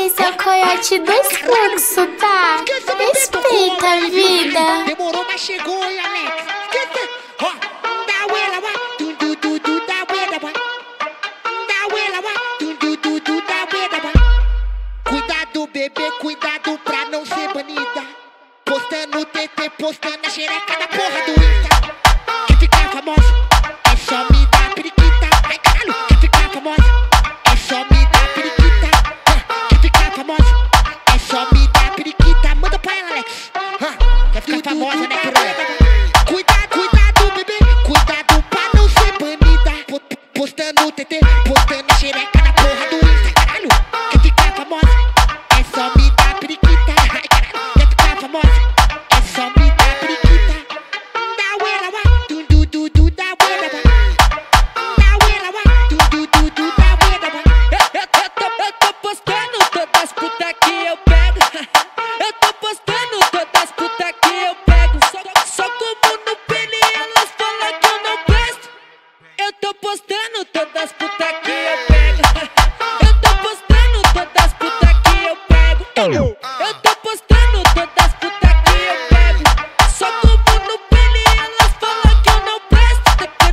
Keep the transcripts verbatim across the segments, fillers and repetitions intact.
Esse é o coiote dos fluxos, tá? Respeita a vida. Demorou, mas chegou, hein, Alex? Ó, dá uela, ó. Du, du, du, du, dá uela, ó. Dá uela, ó. Du, du, du, du, dá uela, ó. Cuidado, bebê, cuidado pra não ser banida. Postando T T, postando a xereca da porra do Insta. Quer ficar famosa? É só me dar periquita. Ai, caralho, quer ficar famosa? É só me dar periquita. Quer ficar famosa? É só me dar periquita. Manda pra ela, Alex. Quer ficar famosa, né, piranha? Cuidado, cuidado, bebê. Cuidado pra não ser banida. Postando T T, postando a xereca da porra do Insta. Caralho, quer ficar famosa? É só me dar periquita. Ai, caralho, quer ficar famosa? É só me dar periquita. Dá uela, uá. Du, du, du, du, dá uela, uá. Dá uela, uá. Du, du, du, du, dá uela, uá. Eu, eu, tô, eu tô postando todas as putas que eu pego. Eu tô postando todas as putas que eu pego. Só, só como no pele elas falam que eu não presto. Eu tô postando todas as putas que eu pego. Eu tô postando todas as putas que eu pego. Eu, eu tô postando todas as putas que eu pego. Só como no pele elas falam que eu não presto.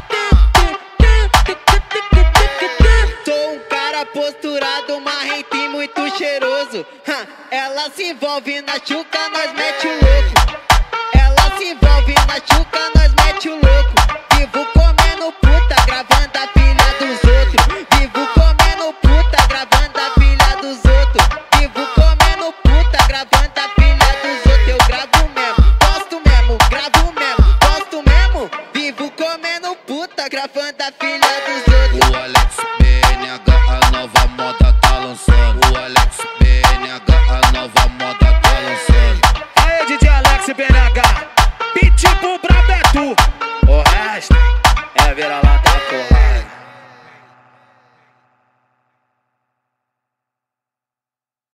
Sou um cara posturado, marrento e muito cheiroso. Ela se envolve na chuca, nós mete o louco. Ela se envolve na chuca, nós mete o louco. Vivo comendo puta, gravando a filha dos outros. Vivo comendo puta, gravando a filha dos outros. Vivo comendo puta, gravando a filha dos outros. Eu gravo mesmo, posto mesmo, gravo mesmo, posto mesmo. Vivo comendo puta, gravando a filha dos outros. O Alex B N H, a nova moda tá lançando. O Alex B N H, a nova moda tá lançando. Aê, D J Alex B N H, pitbull brabo é tu. O resto